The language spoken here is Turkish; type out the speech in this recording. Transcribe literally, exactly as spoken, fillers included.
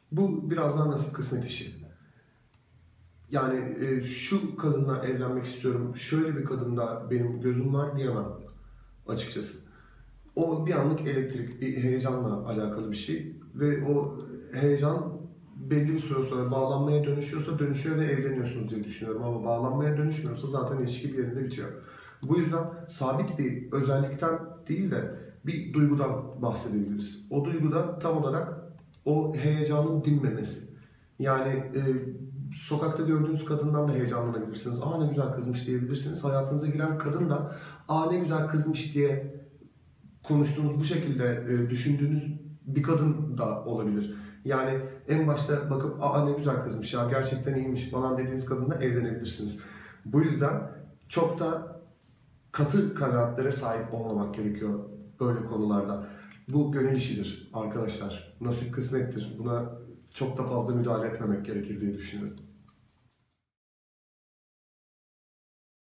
Bu biraz daha nasip kısmet işi. Yani e, şu kadınla evlenmek istiyorum, şöyle bir kadında benim gözüm var diyemem açıkçası. O bir anlık elektrik, bir heyecanla alakalı bir şey ve o heyecan belli bir süre sonra bağlanmaya dönüşüyorsa dönüşüyor ve evleniyorsunuz diye düşünüyorum, ama bağlanmaya dönüşmüyorsa zaten ilişki bir yerinde bitiyor. Bu yüzden sabit bir özellikten değil de bir duygudan bahsedebiliriz. O duyguda tam olarak o heyecanın dinmemesi. Yani e, sokakta gördüğünüz kadından da heyecanlanabilirsiniz. Aa ne güzel kızmış diyebilirsiniz. Hayatınıza giren kadın da aa ne güzel kızmış diye konuştuğunuz, bu şekilde e, düşündüğünüz bir kadın da olabilir. Yani en başta bakıp aa ne güzel kızmış ya, gerçekten iyiymiş falan dediğiniz kadınla evlenebilirsiniz. Bu yüzden çok da katı kanaatlere sahip olmamak gerekiyor böyle konularda. Bu gönül işidir arkadaşlar. Nasip kısmettir. Buna çok da fazla müdahale etmemek gerekir diye düşünüyorum.